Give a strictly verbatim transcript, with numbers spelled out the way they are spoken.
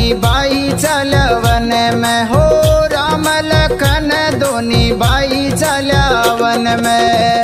दोनी बाई चला वन में हो, राम लखन दोनी बाई चला वन में।